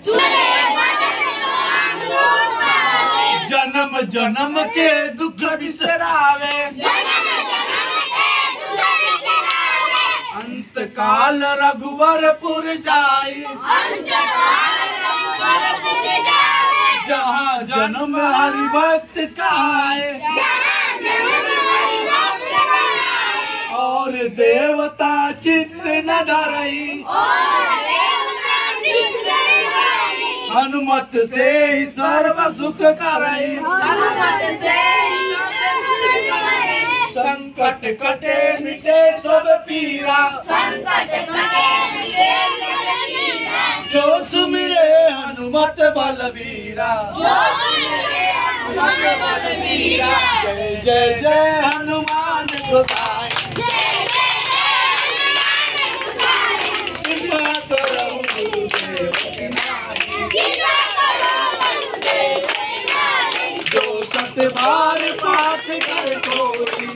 जन्म जन्म के दुख बिसरावे, अंत काल रघुवरपुर जाई, जहाँ जन्म हरि भक्त कहाए, और देवता चित्त न धरई, हनुमत से ही सर्व सुख करई, संकट कटे मिटे सब पीरा, जो सुमिरे हनुमत बलवीरा, जय जय जय हनुमान गोसाई, जो सत बार पाठ कर कोई,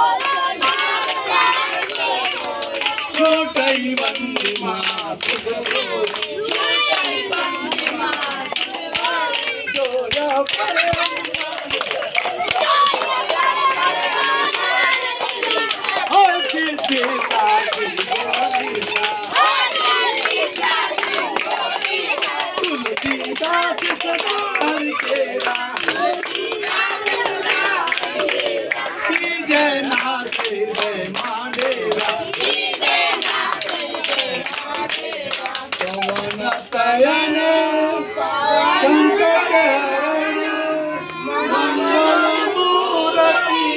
छोटई वंदिमा सुख होई, जो तुलसीदास सदा हरि तेरा, जय नाथ जय माडेरा, पवन तनय संकट मंगल मूर्ति,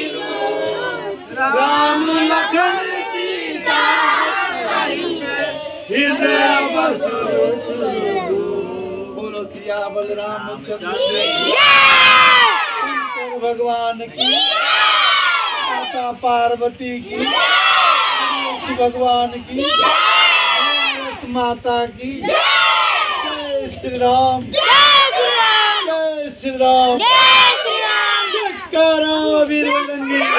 राम लखन सीता हृदय बसु। बोलो सियावर रामचंद्र भगवान की, माता पार्वती की, शिव भगवान की, माता की, जय श्री राम, जय श्री राम, जय करो वीर बजरंगी।